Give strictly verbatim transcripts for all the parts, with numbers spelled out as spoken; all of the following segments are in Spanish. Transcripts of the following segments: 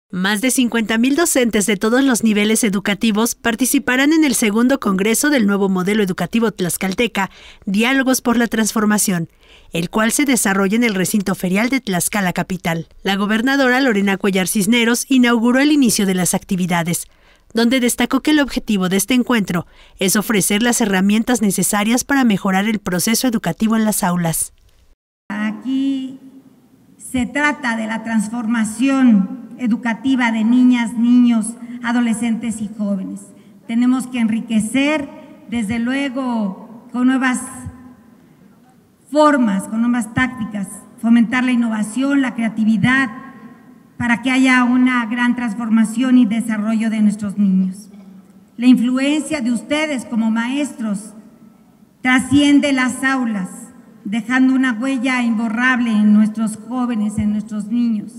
Más de cincuenta mil docentes de todos los niveles educativos participarán en el segundo Congreso del nuevo modelo educativo tlaxcalteca, Diálogos por la Transformación, el cual se desarrolla en el recinto ferial de Tlaxcala capital. La gobernadora Lorena Cuellar Cisneros inauguró el inicio de las actividades, donde destacó que el objetivo de este encuentro es ofrecer las herramientas necesarias para mejorar el proceso educativo en las aulas. Aquí se trata de la transformación educativa de niñas, niños, adolescentes y jóvenes. Tenemos que enriquecer, desde luego, con nuevas formas, con nuevas tácticas, fomentar la innovación, la creatividad, para que haya una gran transformación y desarrollo de nuestros niños. La influencia de ustedes como maestros trasciende las aulas, dejando una huella imborrable en nuestros jóvenes, en nuestros niños.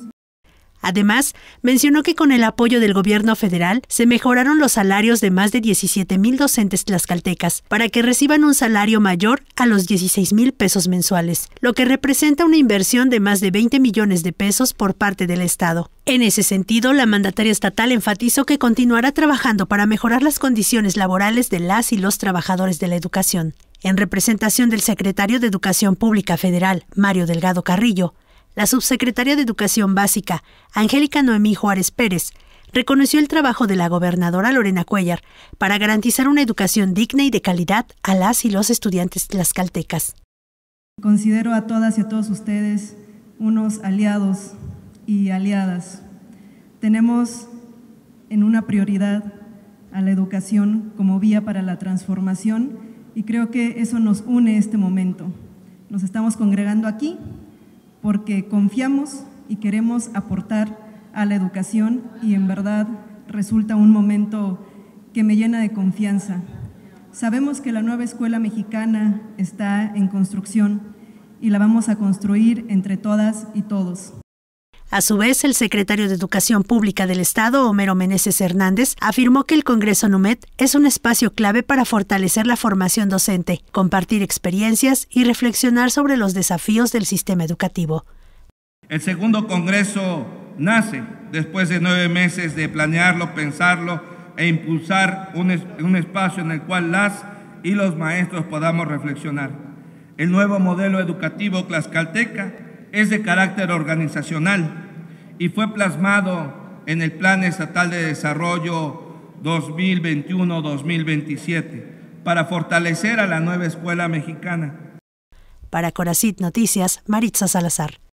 Además, mencionó que con el apoyo del gobierno federal se mejoraron los salarios de más de diecisiete mil docentes tlaxcaltecas para que reciban un salario mayor a los dieciséis mil pesos mensuales, lo que representa una inversión de más de veinte millones de pesos por parte del Estado. En ese sentido, la mandataria estatal enfatizó que continuará trabajando para mejorar las condiciones laborales de las y los trabajadores de la educación. En representación del secretario de Educación Pública Federal, Mario Delgado Carrillo, la subsecretaria de Educación Básica, Angélica Noemí Juárez Pérez, reconoció el trabajo de la gobernadora Lorena Cuellar para garantizar una educación digna y de calidad a las y los estudiantes tlaxcaltecas. Considero a todas y a todos ustedes unos aliados y aliadas. Tenemos en una prioridad a la educación como vía para la transformación y creo que eso nos une este momento. Nos estamos congregando aquí porque confiamos y queremos aportar a la educación y en verdad resulta un momento que me llena de confianza. Sabemos que la nueva escuela mexicana está en construcción y la vamos a construir entre todas y todos. A su vez, el secretario de Educación Pública del Estado, Homero Meneses Hernández, afirmó que el Congreso NUMED es un espacio clave para fortalecer la formación docente, compartir experiencias y reflexionar sobre los desafíos del sistema educativo. El segundo Congreso nace después de nueve meses de planearlo, pensarlo e impulsar un, es, un espacio en el cual las y los maestros podamos reflexionar. El nuevo modelo educativo tlaxcalteca es de carácter organizacional y fue plasmado en el Plan Estatal de Desarrollo dos mil veintiuno a dos mil veintisiete para fortalecer a la nueva escuela mexicana. Para Coracit Noticias, Maritza Salazar.